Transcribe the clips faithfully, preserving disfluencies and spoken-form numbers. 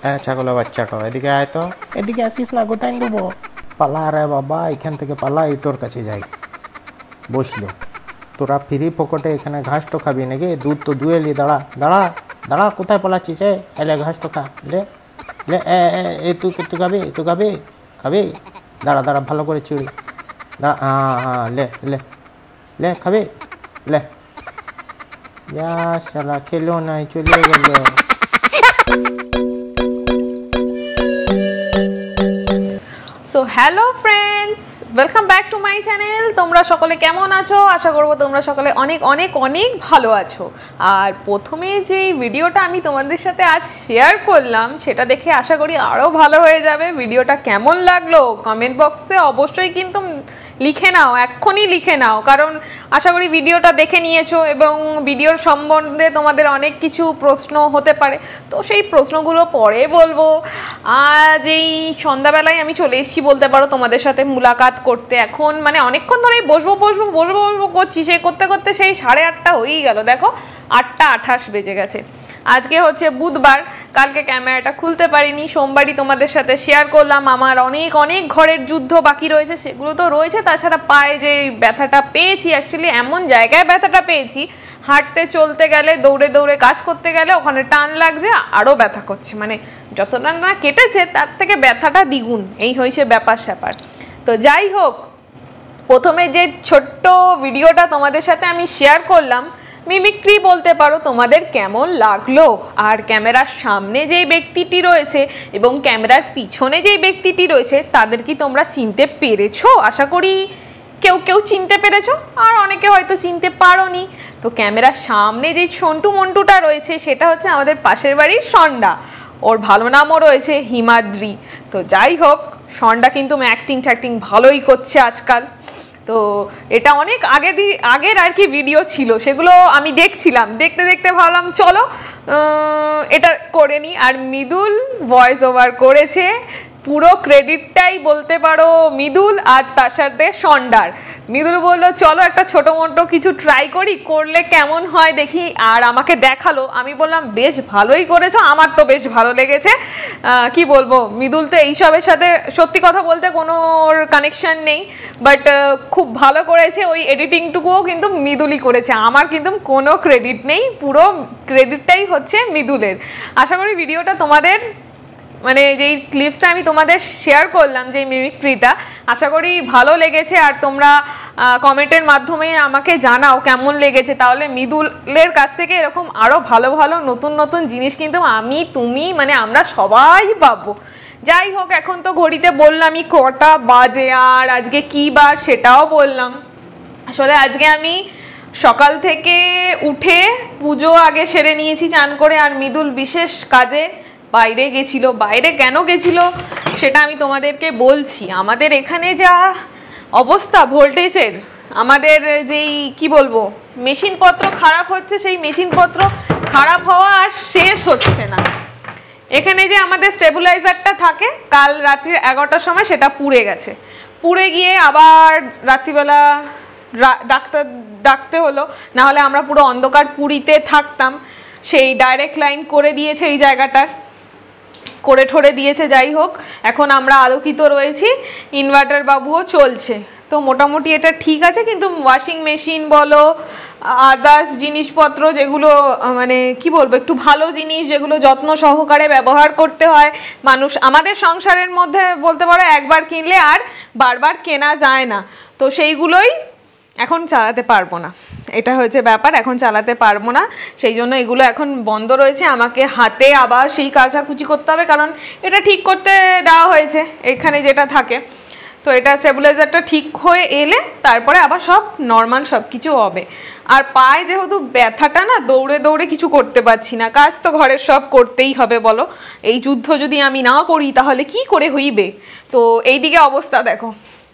হ্যাঁ ছাগলের বাচ্চাটা এদিকে আয় তো। এদিকে আসিস না, কোথায় দেবো? পালা রে বাবা, এখান থেকে পালা, এই তোর কাছে যাই। বসলো, তোরা ফ্রি পকেটে এখানে ঘাস তো খাবি নাকি? দুধ তো দুয়ে লি। দাঁড়া দাঁড়া দাঁড়া, কোথায় পালাচ্ছিস? এ এলে ঘাস তো খা, লে লে। এ এ তুই তুই খাবি? তুই খাবি? খাবি? দাঁড়া দাঁড়া, ভালো করে চিড়ি। দাঁড়া, হ্যাঁ হ্যাঁ, লে লে লে, খাবি? লে। যা শালা, খেলো নাই, চলে গেল। So hello friends, welcome back to my channel. তোমরা সকলে কেমন আছো? আশা করবো তোমরা সকলে অনেক অনেক অনেক ভালো আছো। আর প্রথমে যে ভিডিওটা আমি তোমাদের সাথে আজ শেয়ার করলাম, সেটা দেখে আশা করি আরও ভালো হয়ে যাবে। ভিডিওটা কেমন লাগলো কমেন্ট বক্সে অবশ্যই কিন্তু লিখে নাও, এক্ষুনি লিখে নাও, কারণ আশা করি ভিডিওটা দেখে নিয়েছো এবং ভিডিওর সম্বন্ধে তোমাদের অনেক কিছু প্রশ্ন হতে পারে। তো সেই প্রশ্নগুলো পরে বলবো। আজ এই সন্ধ্যাবেলায় আমি চলে এসেছি বলতে পারো তোমাদের সাথে মুলাকাত করতে। এখন মানে অনেকক্ষণ ধরেই বসবো বসবো বসবো বসবো করছি, সেই করতে করতে সেই সাড়ে আটটা হয়েই গেল। দেখো আটটা আঠাশ বেজে গেছে। আজকে হচ্ছে বুধবার, কালকে ক্যামেরাটা খুলতে পারিনি, সোমবারই তোমাদের সাথে শেয়ার করলাম। আমার অনেক অনেক ঘরের যুদ্ধ বাকি রয়েছে, সেগুলো তো রয়েছে। তাছাড়া পায়ে যে ব্যথাটা পেয়েছি, অ্যাকচুয়ালি এমন জায়গায় ব্যথাটা পেয়েছি, হাঁটতে চলতে গেলে, দৌড়ে দৌড়ে কাজ করতে গেলে ওখানে টান লাগছে, আরও ব্যথা করছে। মানে যতটা না কেটেছে তার থেকে ব্যথাটা দ্বিগুণ, এই হয়েছে ব্যাপার স্যাপার। তো যাই হোক, প্রথমে যে ছোট্ট ভিডিওটা তোমাদের সাথে আমি শেয়ার করলাম, মিমিক্রি বলতে পারো, তোমাদের কেমন লাগলো? আর ক্যামেরার সামনে যেই ব্যক্তিটি রয়েছে এবং ক্যামেরার পিছনে যেই ব্যক্তিটি রয়েছে, তাদের কি তোমরা চিনতে পেরেছো? আশা করি কেউ কেউ চিনতে পেরেছো, আর অনেকে হয়তো চিনতে পারোনি। তো ক্যামেরার সামনে যেই সন্টু মন্টুটা রয়েছে, সেটা হচ্ছে আমাদের পাশের বাড়ির সন্ডা। ওর ভালো নামও রয়েছে হিমাদ্রি। তো যাই হোক, সন্ডা কিন্তু অ্যাক্টিং ট্যাক্টিং ভালোই করছে আজকাল। তো এটা অনেক আগে দি আগের আর কি ভিডিও ছিল, সেগুলো আমি দেখছিলাম, দেখতে দেখতে ভাবলাম চলো এটা করে নিই। আর মৃদুল ভয়েস ওভার করেছে, পুরো ক্রেডিটটাই বলতে পারো মৃদুল, আর তার সাথে সন্ডার। মৃদুল বললো চলো একটা ছোটো মোটো কিছু ট্রাই করি, করলে কেমন হয় দেখি, আর আমাকে দেখালো। আমি বললাম বেশ ভালোই করেছো, আমার তো বেশ ভালো লেগেছে। কি বলবো, মৃদুল তো এইসবের সাথে সত্যি কথা বলতে কোনো কানেকশান নেই, বাট খুব ভালো করেছে। ওই এডিটিংটুকুও কিন্তু মৃদুলই করেছে, আমার কিন্তু কোনো ক্রেডিট নেই, পুরো ক্রেডিটটাই হচ্ছে মৃদুলের। আশা করি ভিডিওটা তোমাদের মানে যেই ক্লিপসটা আমি তোমাদের শেয়ার করলাম, যে মিমিক্রিটা, আশা করি ভালো লেগেছে। আর তোমরা কমেন্টের মাধ্যমে আমাকে জানাও কেমন লেগেছে, তাহলে মৃদুলের কাছ থেকে এরকম আরও ভালো ভালো নতুন নতুন জিনিস কিন্তু আমি, তুমি, মানে আমরা সবাই পাবো। যাই হোক, এখন তো ঘড়িতে বললামই কটা বাজে, আর আজকে কী বার সেটাও বললাম। আসলে আজকে আমি সকাল থেকে উঠে পুজো আগে সেরে নিয়েছি চান করে, আর মৃদুল বিশেষ কাজে বাইরে গেছিল। বাইরে কেন গেছিল সেটা আমি তোমাদেরকে বলছি। আমাদের এখানে যা অবস্থা ভোল্টেজের, আমাদের যেই কি বলবো মেশিনপত্র খারাপ হচ্ছে, সেই মেশিনপত্র খারাপ হওয়া আর শেষ হচ্ছে না। এখানে যে আমাদের স্টেবিলাইজারটা থাকে, কাল রাত্রি এগারোটার সময় সেটা পুড়ে গেছে। পুড়ে গিয়ে আবার রাত্রিবেলা ডাক্তার ডাকতে হলো, নাহলে আমরা পুরো অন্ধকার পুরীতে থাকতাম। সেই ডাইরেক্ট লাইন করে দিয়েছে এই জায়গাটার, করে ঠরে দিয়েছে। যাই হোক, এখন আমরা আলোকিত রয়েছি, ইনভার্টার বাবুও চলছে। তো মোটামুটি এটা ঠিক আছে, কিন্তু ওয়াশিং মেশিন বলো, আদার্স জিনিসপত্র যেগুলো মানে কি বলবো একটু ভালো জিনিস, যেগুলো যত্ন সহকারে ব্যবহার করতে হয় মানুষ, আমাদের সংসারের মধ্যে বলতে পারো একবার কিনলে আর বারবার কেনা যায় না, তো সেইগুলোই এখন চালাতে পারবো না। এটা হয়েছে ব্যাপার, এখন চালাতে পারবো না, সেই জন্য এগুলো এখন বন্ধ রয়েছে। আমাকে হাতে আবার সেই কাচাকুচি করতে হবে, কারণ এটা ঠিক করতে দেওয়া হয়েছে এখানে যেটা থাকে। তো এটা স্টেবিলাইজারটা ঠিক হয়ে এলে তারপরে আবার সব নর্মাল সব কিছু হবে। আর পায়ে যেহেতু ব্যথাটা না, দৌড়ে দৌড়ে কিছু করতে পারছি না, কাজ তো ঘরের সব করতেই হবে বলো। এই যুদ্ধ যদি আমি না করি তাহলে কি করে হইবে? তো এইদিকে অবস্থা দেখো,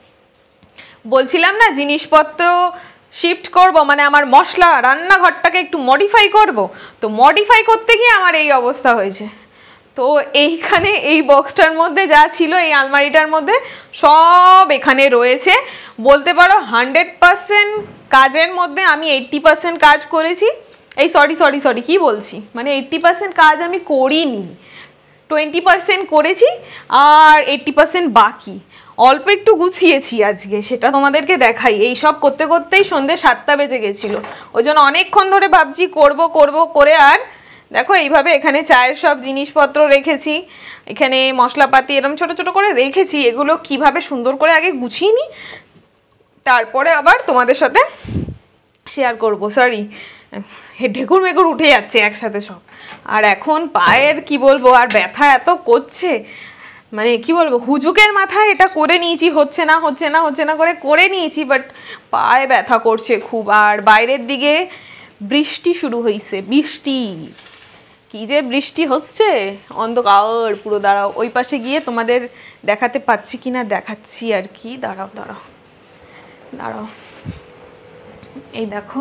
বলছিলাম না জিনিসপত্র শিফট করব, মানে আমার মশলা রান্নাঘরটাকে একটু মডিফাই করব, তো মডিফাই করতে গিয়ে আমার এই অবস্থা হয়েছে। তো এইখানে এই বক্সটার মধ্যে যা ছিল, এই আলমারিটার মধ্যে সব এখানে রয়েছে। বলতে পারো হান্ড্রেড পারসেন্ট কাজের মধ্যে আমি এইট্টি পারসেন্ট কাজ করেছি। এই সরি সরি সরি কি বলছি, মানে এইট্টি পারসেন্ট কাজ আমি করিনি, টোয়েন্টি পার্সেন্ট করেছি আর এইট্টি পার্সেন্ট বাকি। অল্প একটু গুছিয়েছি আজকে, সেটা তোমাদেরকে দেখাই। এই সব করতে করতেই সন্ধ্যে সাতটা বেজে গেছিলো, ওই জন্য অনেকক্ষণ ধরে ভাবছি করব করব করে, আর দেখো এইভাবে এখানে চায়ের সব জিনিসপত্র রেখেছি, এখানে মশলাপাতি এরকম ছোট ছোট করে রেখেছি। এগুলো কিভাবে সুন্দর করে আগে গুছিয়ে নিই, তারপরে আবার তোমাদের সাথে শেয়ার করব। সরি, ঢেকুর মেকুর উঠে যাচ্ছে একসাথে সব। আর এখন পায়ের কি বলবো, আর ব্যথা এত করছে, মানে কি বলবো, হুজুকের মাথায় এটা করে নিয়েছি, হচ্ছে না হচ্ছে না হচ্ছে না করে করে নিয়েছি, বাট পায়ে ব্যথা করছে খুব। আর বাইরের দিকে বৃষ্টি শুরু হয়েছে, বৃষ্টি কি যে বৃষ্টি হচ্ছে, অন্ধকার পুরো। দাঁড়াও ওই পাশে গিয়ে তোমাদের দেখাতে পাচ্ছি কিনা দেখাচ্ছি আর কি। দাঁড়াও দাঁড়াও দাঁড়াও এই দেখো,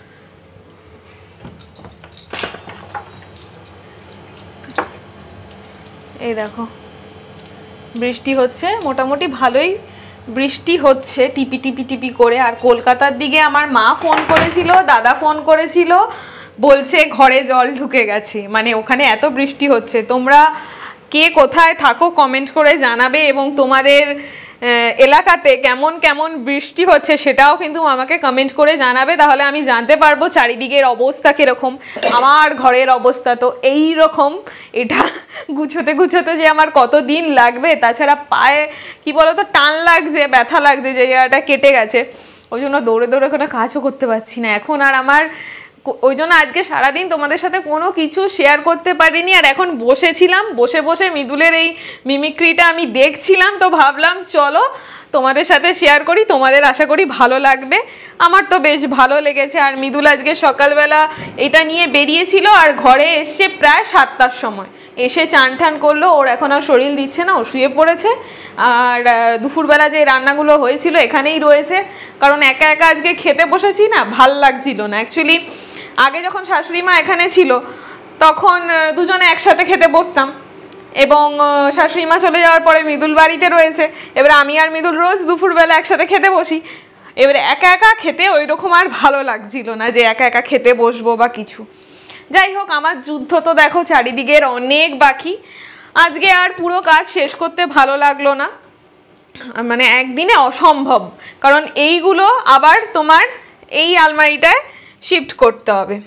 এই দেখো বৃষ্টি হচ্ছে, মোটামুটি ভালোই বৃষ্টি হচ্ছে টিপি টিপি টিপি করে। আর কলকাতার দিকে আমার মা ফোন করেছিল, দাদা ফোন করেছিল, বলছে ঘরে জল ঢুকে গেছে, মানে ওখানে এত বৃষ্টি হচ্ছে। তোমরা কে কোথায় থাকো কমেন্ট করে জানাবে, এবং তোমাদের এলাকাতে কেমন কেমন বৃষ্টি হচ্ছে সেটাও কিন্তু আমাকে কমেন্ট করে জানাবে, তাহলে আমি জানতে পারবো চারিদিকের অবস্থা কীরকম। আমার ঘরের অবস্থা তো এই রকম, এটা গুছোতে গুছোতে যে আমার কত দিন লাগবে। তাছাড়া পায়ে কি বলতো টান লাগছে, ব্যথা লাগছে, যে জায়গাটা কেটে গেছে, ওই জন্য দৌড়ে দৌড়ে কোনো কাজও করতে পারছি না এখন। আর আমার ওই জন্য আজকে সারাদিন তোমাদের সাথে কোনো কিছু শেয়ার করতে পারিনি। আর এখন বসেছিলাম, বসে বসে মৃদুলের এই মিমিক্রিটা আমি দেখছিলাম, তো ভাবলাম চলো তোমাদের সাথে শেয়ার করি, তোমাদের আশা করি ভালো লাগবে। আমার তো বেশ ভালো লেগেছে। আর মৃদুল আজকে সকালবেলা এটা নিয়ে বেরিয়েছিল, আর ঘরে এসছে প্রায় সাতটার সময়, এসে চান টান করলো। ওর এখন আর শরীর দিচ্ছে না, ও শুয়ে পড়েছে। আর দুপুরবেলা যে রান্নাগুলো হয়েছিল এখানেই রয়েছে, কারণ একা একা আজকে খেতে বসেছি না, ভাল লাগছিল না। অ্যাকচুয়ালি আগে যখন শাশুড়ি মা এখানে ছিল তখন দুজনে একসাথে খেতে বসতাম, এবং শাশুড়ি মা চলে যাওয়ার পরে মৃদুল বাড়িতে রয়েছে, এবার আমি আর মৃদুল রোজ দুপুরবেলা একসাথে খেতে বসি। এবারে একা একা খেতে ওই রকম আর ভালো লাগছিল না, যে একা একা খেতে বসবো বা কিছু। যাই হোক, আমার যুদ্ধ তো দেখো চারিদিকের অনেক বাকি। আজকে আর পুরো কাজ শেষ করতে ভালো লাগলো না, মানে একদিনে অসম্ভব, কারণ এইগুলো আবার তোমার এই আলমারিটায় শিফট করতে হবে,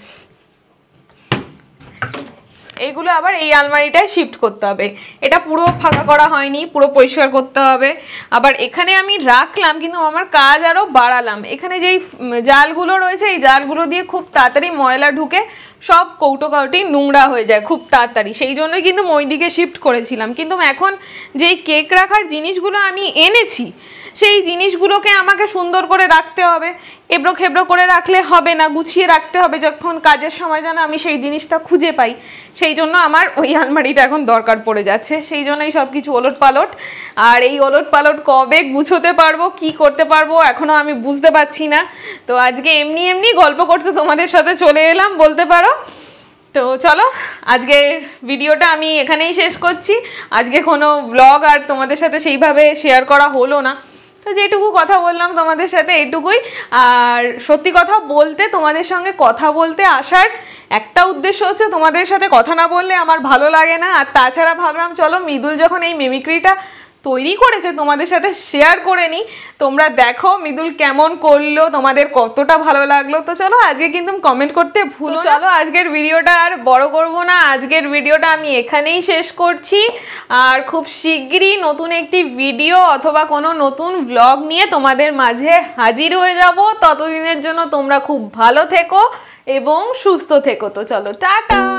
এইগুলো আবার এই আলমারিটায় শিফট করতে হবে। এটা পুরো ফাঁকা করা হয়নি, পুরো পরিষ্কার করতে হবে। আবার এখানে আমি রাখলাম, কিন্তু আমার কাজ আরও বাড়ালাম। এখানে যেই জালগুলো রয়েছে, এই জালগুলো দিয়ে খুব তাড়াতাড়ি ময়লা ঢুকে সব কৌটো কাউটি নোংরা হয়ে যায় খুব তাড়াতাড়ি, সেই জন্যই কিন্তু ওই দিকে শিফট করেছিলাম। কিন্তু এখন যেই কেক রাখার জিনিসগুলো আমি এনেছি, সেই জিনিসগুলোকে আমাকে সুন্দর করে রাখতে হবে, এবড়ো খেবড়ো করে রাখলে হবে না, গুছিয়ে রাখতে হবে, যখন কাজের সময় যেন আমি সেই জিনিসটা খুঁজে পাই। সেই জন্য আমার ওই আলমারিটা এখন দরকার পড়ে যাচ্ছে, সেই জন্যই সব কিছু ওলট পালট। আর এই ওলট পালট কবে গুছোতে পারবো, কি করতে পারবো এখনও আমি বুঝতে পারছি না। তো আজকে এমনি এমনি গল্প করতে তোমাদের সাথে চলে এলাম বলতে পারো। তো চলো, আজকের ভিডিওটা আমি এখানেই শেষ করছি। আজকে কোনো ব্লগ আর তোমাদের সাথে সেইভাবে শেয়ার করা হলো না, তো যেটুকু কথা বললাম তোমাদের সাথে এইটুকুই। আর সত্যি কথা বলতে, তোমাদের সঙ্গে কথা বলতে আসার একটা উদ্দেশ্য হচ্ছে, তোমাদের সাথে কথা না বললে আমার ভালো লাগে না। আর তাছাড়া ভাবলাম চলো মৃদুল যখন এই মিমিক্রিটা তৈরি করেছে তোমাদের সাথে শেয়ার করে নিই, তোমরা দেখো মৃদুল কেমন করলো, তোমাদের কতটা ভালো লাগলো। তো চলো আজকে কিন্তু কমেন্ট করতে ভুলো। চলো আজকের ভিডিওটা আর বড় করব না, আজকের ভিডিওটা আমি এখানেই শেষ করছি। আর খুব শিগগিরই নতুন একটি ভিডিও অথবা কোনো নতুন ব্লগ নিয়ে তোমাদের মাঝে হাজির হয়ে যাব। ততদিনের জন্য তোমরা খুব ভালো থেকো এবং সুস্থ থেকো। তো চলো টাটা।